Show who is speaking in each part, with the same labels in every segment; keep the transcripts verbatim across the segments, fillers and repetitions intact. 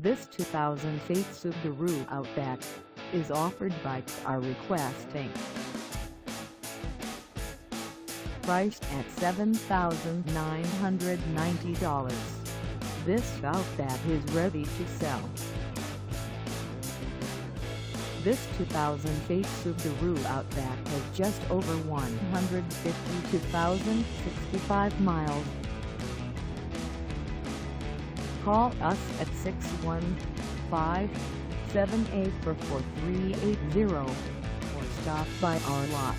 Speaker 1: This two thousand eight Subaru Outback is offered by Car Request Incorporated. Priced at seven thousand nine hundred ninety dollars, this Outback is ready to sell. This two thousand eight Subaru Outback has just over one hundred fifty-two thousand sixty-five miles. Call us at six one five, seven eight four, four three eight zero or stop by our lot.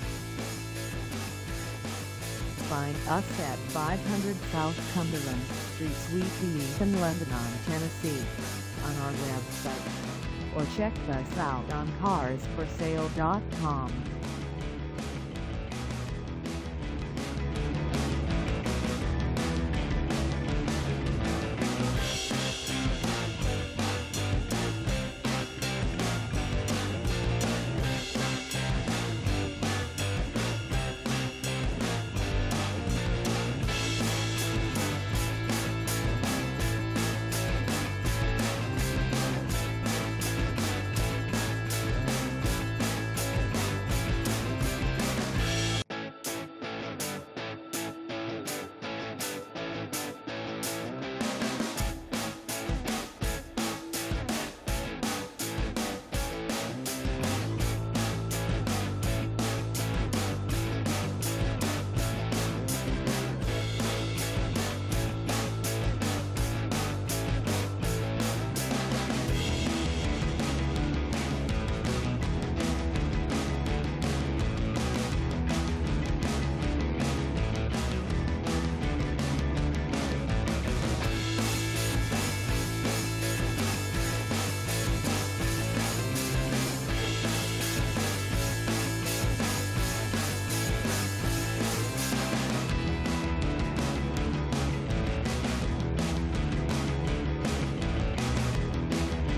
Speaker 1: Find us at five hundred South Cumberland Street, Suite E in Lebanon, Tennessee, on our website, or check us out on cars for sale dot com.